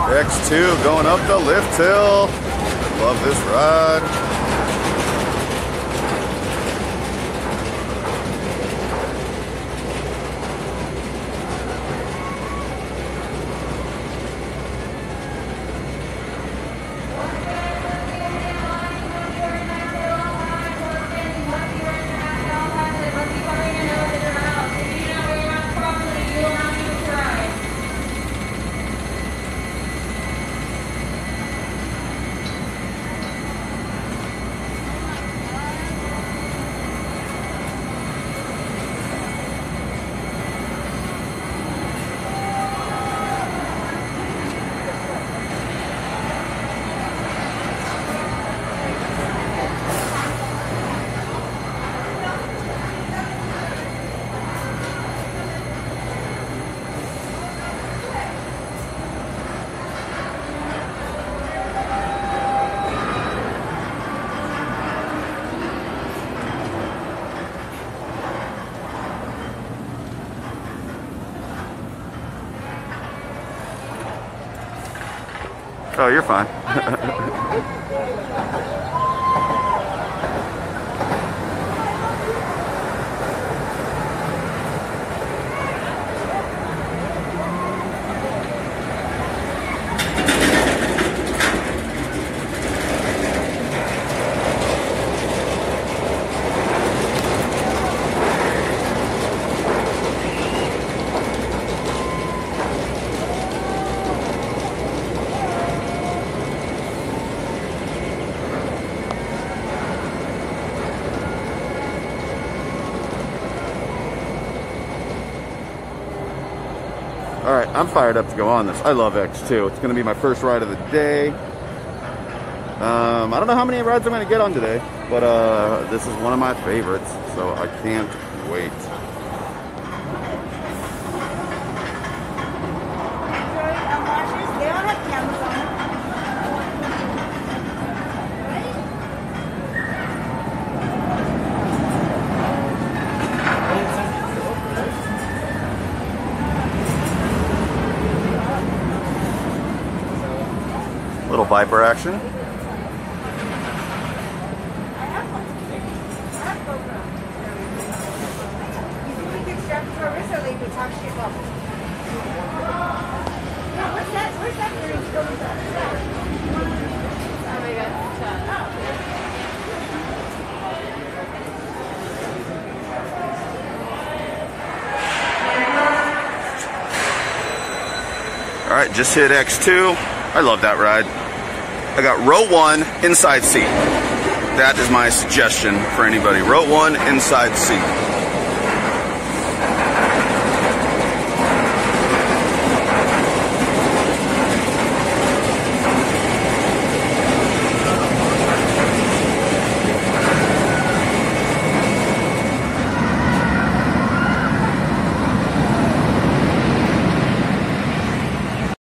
X2 going up the lift hill. Love this ride. Oh, you're fine. Alright, I'm fired up to go on this. I love X2. It's going to be my first ride of the day. I don't know how many rides I'm going to get on today, but this is one of my favorites, so I can't wait. Little Viper action. All right, just hit X2. I love that ride. I got row 1 inside seat. That is my suggestion for anybody. Row 1 inside seat.